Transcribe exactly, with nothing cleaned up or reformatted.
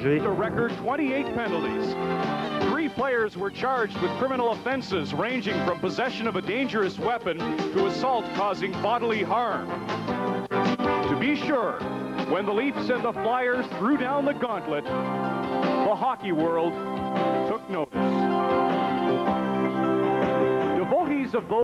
A record twenty-eight penalties. Three players were charged with criminal offenses ranging from possession of a dangerous weapon to assault causing bodily harm. To be sure, when the Leafs and the Flyers threw down the gauntlet, the hockey world took notice. Devotees of both